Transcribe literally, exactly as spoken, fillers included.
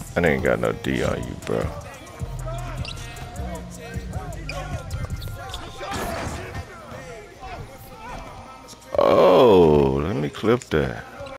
I ain't got no D on you, bro. Oh, let me clip that.